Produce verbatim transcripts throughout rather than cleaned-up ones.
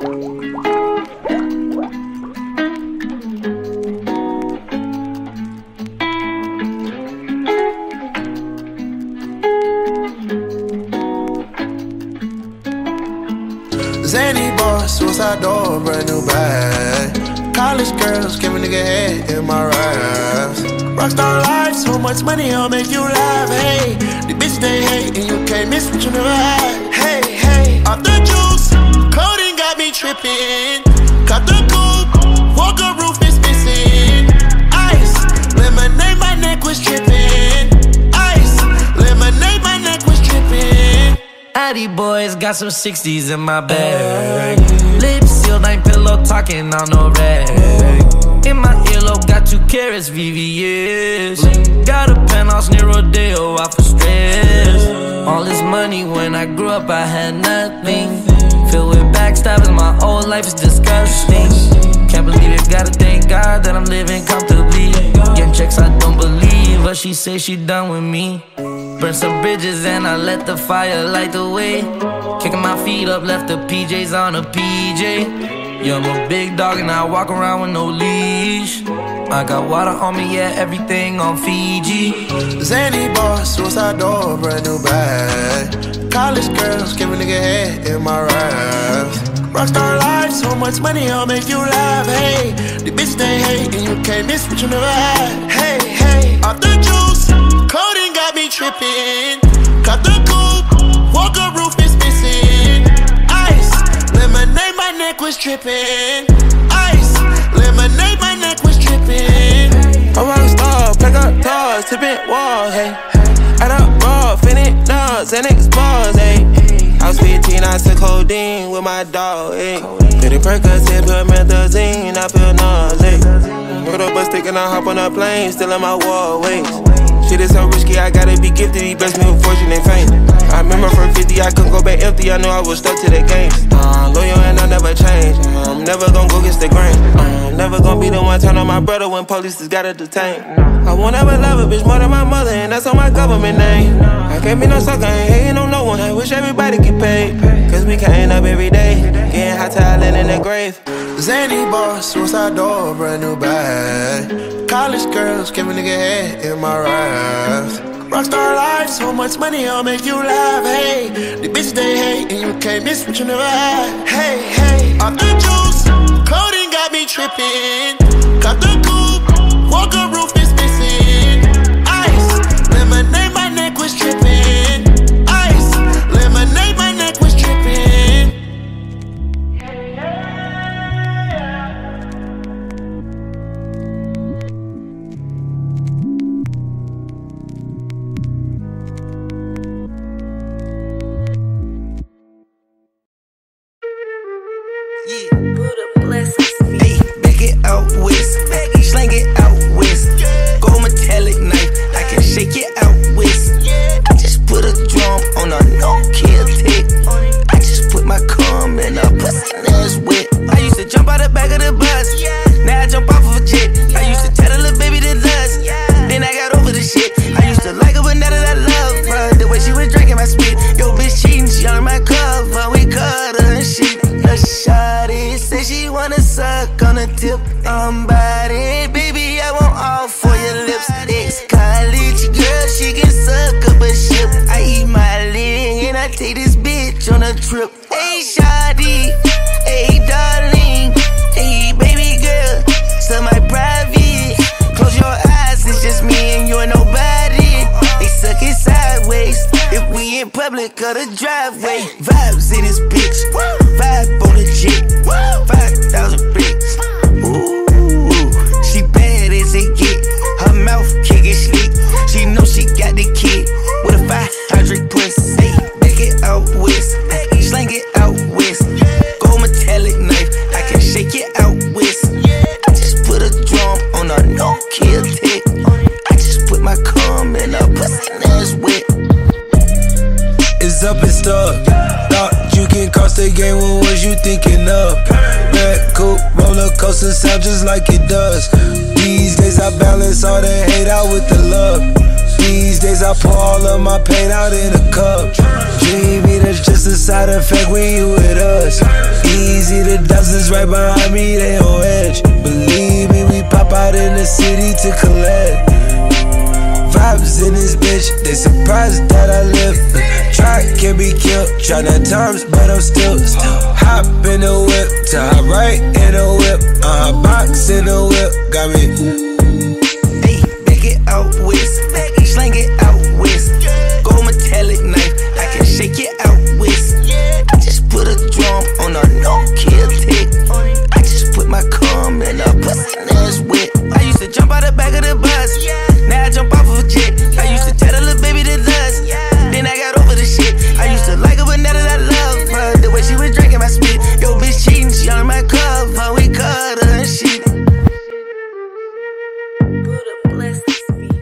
Zany boy, suicide door, brand new bag. College girls, give a nigga head in my raps. Rockstar life, so much money, I'll make you laugh. Hey, the bitch they hate, and you can't miss what you never had. Hey, hey, off the juice, coding got me tripping. Cut the coupe, Walker roof is missing. Ice, lemonade, my neck was tripping. Ice, lemonade, my neck was tripping. Addy boys got some sixties in my bag. Lips sealed, ain't pillow talking on no rag. In my earlobe, got two carats, V V S. Got a penthouse near Rodeo, off of stress. All this money, when I grew up, I had nothing. Filled with backstabbing, my whole life is disgusting. Can't believe it, gotta thank God that I'm living comfortably. Getting checks I don't believe, but she say she done with me. Burn some bridges and I let the fire light the way. Kicking my feet up, left the P Js on a P J. Yeah, I'm a big dog and I walk around with no leash. I got water on me, yeah, everything on Fiji. Zany boy, suicide door, brand new bag. College girls, give a nigga head in my raps. Rockstar life, so much money, I'll make you laugh. Hey, the bitch they hate, and you can't miss what you never had. Hey, hey, off the juice, coding got me tripping. Cut the coupe, Walker roof is missing. Ice, lemonade, my neck was tripping. Ice, lemonade, my neck was tripping. I'm a rockstar, pack up toys, tipping walls, hey. Add up raw, finish nuts, and expose, hey. I was fifteen, I took codeine with my dog, ayy. Pretty Percocet, put methazine, I feel nauseous. Put up a stick and I hop on a plane, still in my wallways. Shit is so risky, I gotta be gifted, he blessed me with fortune and fame. I remember from fifty, I couldn't go back empty, I knew I was stuck to the game. Uh, loyal and I never change, uh, I'm never gonna go against the grain. uh, I'm never gonna be the one turn on my brother when police just gotta detain. I won't ever love a bitch more than my mother, and that's on my government name. I can't be no sucker, I ain't hating on no one, I wish everybody get paid. Cause we can't up every day, getting hot talent in the grave. Zany boy, suicide door, brand new bag. College girls, give a nigga head in my raps. Rockstar life, so much money, I'll make you laugh. Hey, the bitch they hate, and you can't miss what you never had. Hey, hey, off the juice, coding got me tripping. Cut the coupe, Walker roof is missing. Ice, lemonade, my neck was tripping. Ice, lemonade, my neck was tripping. Yeah, Buddha blessings. Hey, back it out west, slang it out west. Gold metallic knife, I can shake it out west. I just put a drum on a no-kill tick. I just put my cum in a pussy that's wet. I used to jump out the back of the bus, now I jump off of a jet. I used to tell a little baby to lust, then I got over the shit. I used to like her, but now that I love her, the way she was drinking my spit. Yo, bitch cheating, she on my cover, we cut her and shit. A shawty say she wanna suck on the tip. I'm body, baby, I want all for your lips. Ex-college girl, she can suck up a ship. I eat my leg and I take this bitch on a trip. Hey, shawty, hey, darling, hey, baby girl, so my private. Close your eyes, it's just me and you and nobody. They suck it sideways if we in public or the driveway. Vibes in this bitch, vibe on the jet, five thousand bricks. Ooh, she bad as it get, her mouth can't get slick. She know she got the kid with a five hundred pussy. Hey, back it out west, slang it out west. Gold metallic knife, I can shake it out west. I just put a drum on a no-kill tick. I just put my cum in a pussy that's wet. It's up and stuck. Thought you can cross the game, what was you thinking of? Red coupe, roller coaster sound just like it does. These days I balance all the hate out with the love. These days I pour all of my pain out in a cup. Dream me it's just a side effect when you with us. Easy, the dozens right behind me, they on edge. Believe me, we pop out in the city to collect. Vibes in this bitch, they surprised that I live. Try can't be killed, tryna times, but I'm still, still hop in the whip, to hop right in the whip. Uh, box in the whip, got me. Hey, back it out west, slang it out west. Gold metallic knife, I can shake it out west. I just put a drum on a no-kill tick. I just put my cum in a pussy and it's wet. I used to jump out the back of the bus, now I jump off of a jet. I used to tell the little baby to dust, then I got over the shit. I used to like her, but now that I love her, the way she was drinking my spit. Yo, bitch cheating, she on my cover, we cut her and shit. Buddha bless this beat.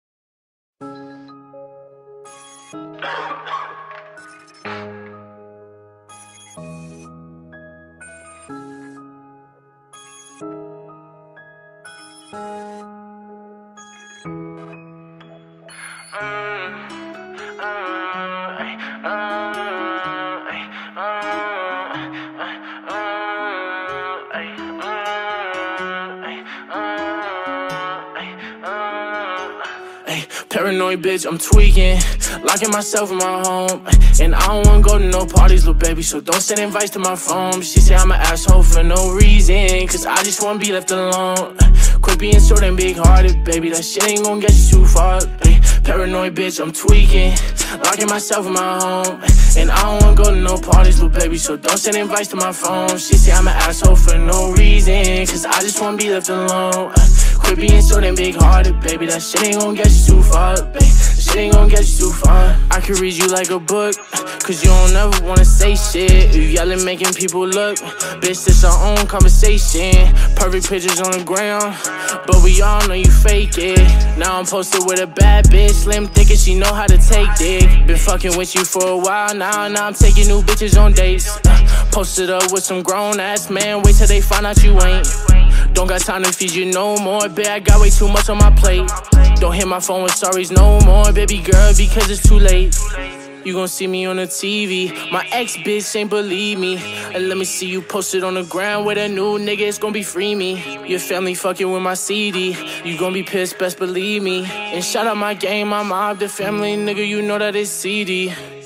Paranoid bitch, I'm tweaking, locking myself in my home. And I don't wanna go to no parties, little baby, so don't send invites to my phone. She say I'm an asshole for no reason, cause I just wanna be left alone. Quit being so damn big-hearted, baby, that shit ain't gon' get you too far. Ay, paranoid bitch, I'm tweaking, locking myself in my home. And I don't wanna go to no parties, little baby, so don't send invites to my phone. She say I'm an asshole for no reason, cause I just wanna be left alone. Quit being so damn big-hearted, baby, that shit ain't gon' get you too far, baby. That shit ain't gon' get you too far. I can read you like a book, cause you don't ever wanna say shit. You yelling, making people look. Bitch, this our own conversation. Perfect pictures on the ground, but we all know you fake it. Now I'm posted with a bad bitch, slim thick and she know how to take dick. Been fucking with you for a while now, now I'm taking new bitches on dates. uh, Posted up with some grown-ass man, wait till they find out you ain't. Don't got time to feed you no more, babe, I got way too much on my plate. Don't hit my phone with sorries no more, baby girl, because it's too late. You gon' see me on the T V, my ex-bitch ain't believe me. And let me see you posted on the ground with a new nigga, it's gon' be free me. Your family fucking with my C D, you gon' be pissed, best believe me. And shout out my game, my mob, the family, nigga, you know that it's C D.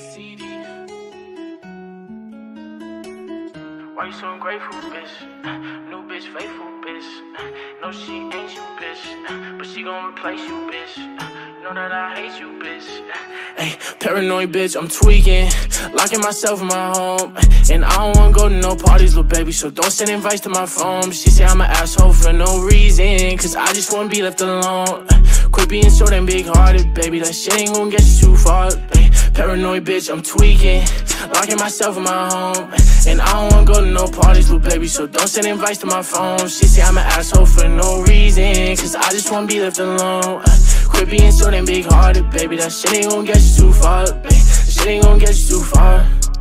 Why you so ungrateful, bitch? New bitch, faithful, bitch. No, she ain't you, bitch, but she gon' replace you, bitch. Know that I hate you, bitch. Ay, paranoid bitch, I'm tweaking, locking myself in my home. And I don't wanna go to no parties, little baby, so don't send invites to my phone. She say I'm an asshole for no reason, cause I just wanna be left alone. Quit being so damn big-hearted, baby, that shit ain't gon' get you too far. Ay, paranoid bitch, I'm tweaking, locking myself in my home. And I don't wanna go to no parties, little baby, so don't send invites to my phone. She say I'm an asshole for no reason, cause I just wanna be left alone. Quit being so damn big-hearted, baby, that shit ain't gon' get you too far, baby. That shit ain't gon' get you too far.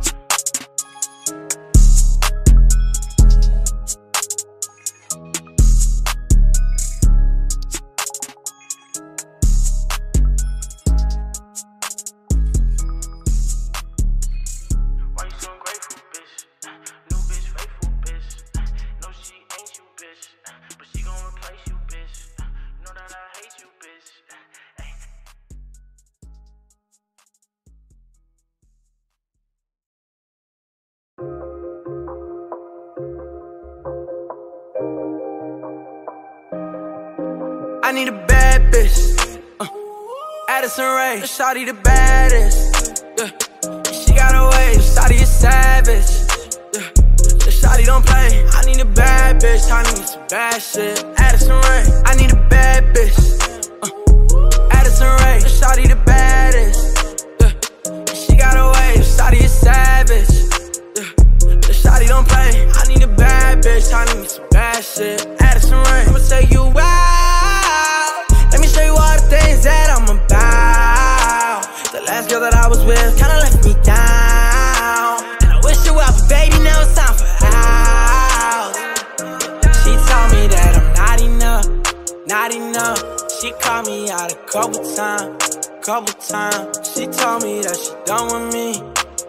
I need a bad bitch, uh, Addison Rae, shawty the baddest, yeah. She got a wave, shawty is savage, yeah. The shawty don't play. I need a bad bitch, I need some bad shit. Addison Rae, I need a bad bitch, uh, Addison Rae, shawty the baddest, yeah. She got a wave, shawty is savage, yeah. The shawty don't play. I need a bad bitch, I need some bad shit. Addison Rae, I'ma take you out. Let me show you all the things that I'm about. The last girl that I was with kinda left me down, and I wish you well, but baby, now it's time for out. She told me that I'm not enough, not enough. She called me out a couple times, couple times. She told me that she done with me,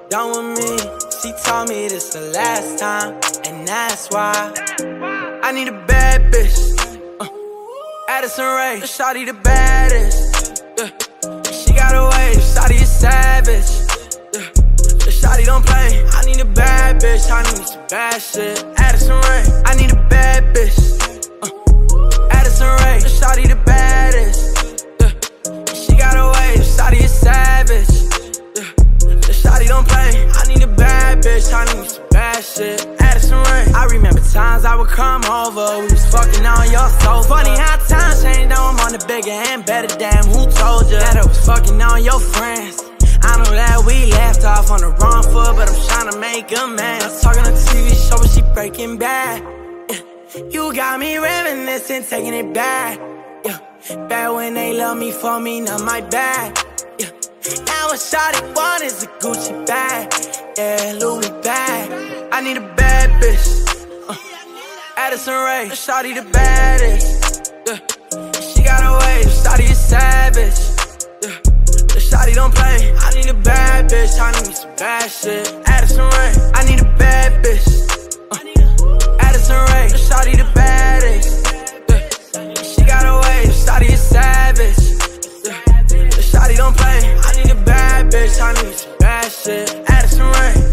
done with me. She told me this the last time, and that's why I need a bad bitch. uh, Addison Rae, shawty the baddest. Yeah. She got a wave, shawty is savage. Yeah. The shawty don't play. I need a bad bitch, I need some bad shit. Addison Rae, I need a bad bitch. uh, Addison Rae, shawty the baddest. Yeah. She got a wave, shawty is savage. Yeah. The shawty don't play. I need a bad bitch, I need some bad shit. Addison Rae, I remember times I would come over, we was fucking on your sofa. Funny how times change, now I'm on the bigger and better. Damn, who told you that I was fucking on your friends? I know that we left off on the wrong foot, but I'm trying to make a man. I was talking on the T V show, but she breaking bad. Yeah. You got me reminiscing, taking it back. Yeah. Bad when they love me for me, not my bad. Yeah. Now what shawty want is a Gucci bag. Yeah, Louis bag. I need a bad bitch. uh, Addison Rae, shawty the baddest. Yeah. She got a wave, shawty is savage. Yeah. The shawty don't play. I need a bad bitch, I need some bad shit. Addison Rae, I need a bad bitch. uh, Addison Rae, shawty the baddest. Yeah. She got a wave, shawty is savage. Yeah. The shawty don't play. I need a bad bitch, I need some bad shit. Addison Rae.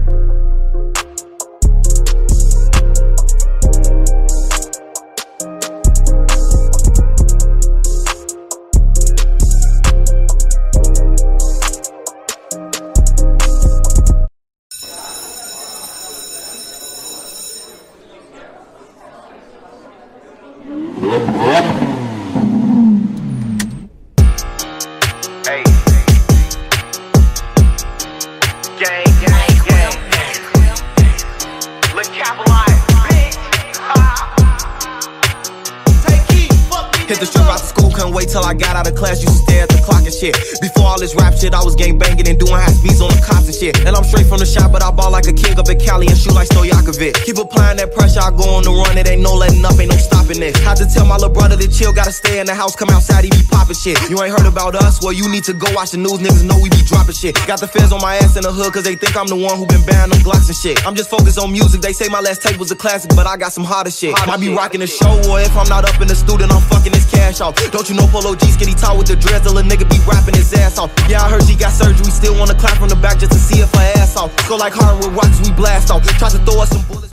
Hey. Gang, gang, gang. Look, capitalize, bitch. Take heat, fuck me. Hit the strip out the school, couldn't wait till I got out of class. Used to stare at the clock and shit. Before all this rap shit, I was gang banging and doing high speeds on the cops and shit. And I'm straight from the shop, but I ball like a king up in Cali and shoot like Stojakovic. Keep applying that pressure, I go on the run. It ain't no letting up, ain't no stopping this. Had to tell my little brother to chill, gotta stay in the house, come outside, he be popping shit. You ain't heard about us? Well, you need to go watch the news, niggas know we be dropping shit. Got the feds on my ass in the hood, cause they think I'm the one who been banning them Glocks and shit. I'm just focused on music, they say my last tape was a classic, but I got some hotter shit. Might be rocking the show, or if I'm not up in the studio, I'm fucking this cash off. Don't you know Polo G skinny tall with the dreads, a little nigga be rapping his ass off. Yeah, I heard she got surgery, still wanna clap from the back just to see if her ass off. Go like hard with rocks, we blast off. Try to throw us some bullets.